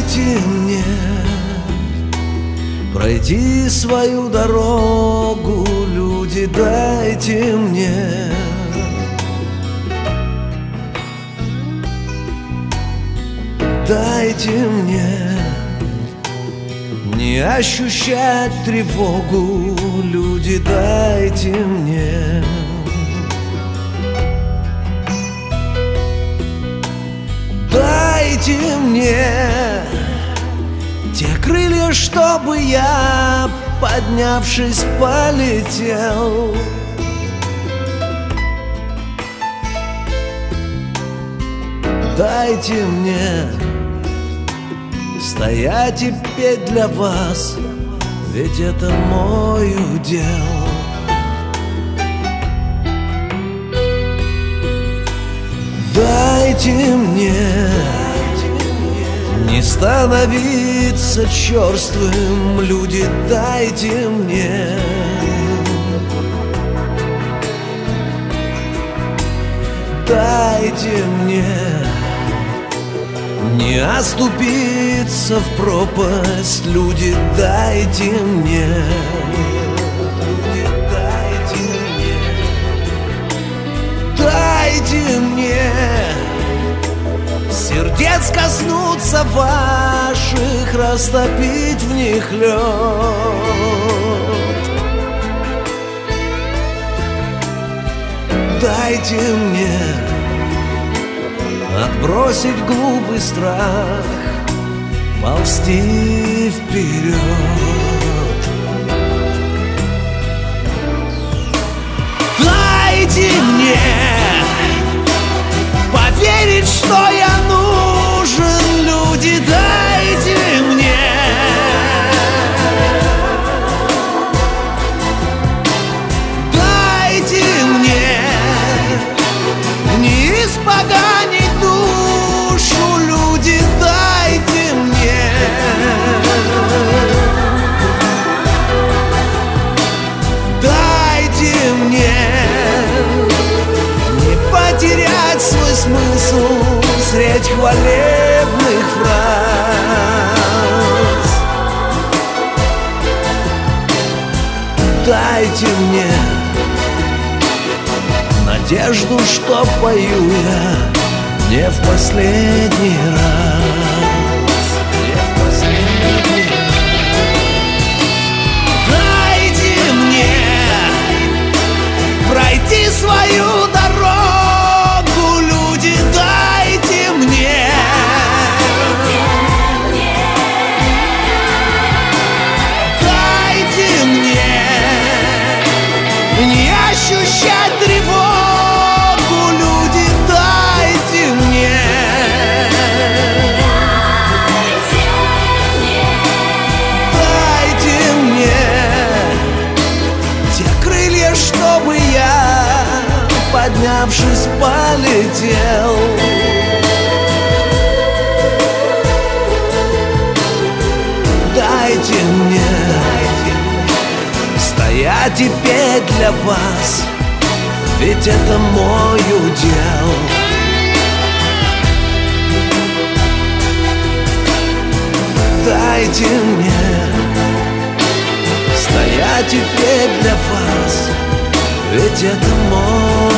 Дайте мне пройти свою дорогу, люди, дайте мне дайте мне не ощущать тревогу, люди, дайте мне дайте мне те крылья, чтобы я, поднявшись, полетел. Дайте мне стоять и петь для вас, ведь это мой удел. Дайте мне не становиться черствым, люди, дайте мне дайте мне не оступиться в пропасть, люди, дайте мне дайте мне сердец коснуться ваших, растопить в них лед. Дайте мне отбросить глупый страх, ползти вперед. Дайте мне поверить, что я нужен, люди, дайте мне дайте мне не испоганить душу, люди, дайте мне дайте мне не потерять свой смысл средь хвалебных фраз. Дайте мне надежду, что пою я не в последний раз, не в последний раз. Дайте мне пройти свою дорогу, люди, дайте мне дайте мне не ощущать тревогу, люди, дайте мне дайте мне те крылья, чтобы я, поднявшись, полетел. Дайте мне стоять и петь для вас, ведь это мой удел. Дайте мне стоять и петь для вас, ведь это мой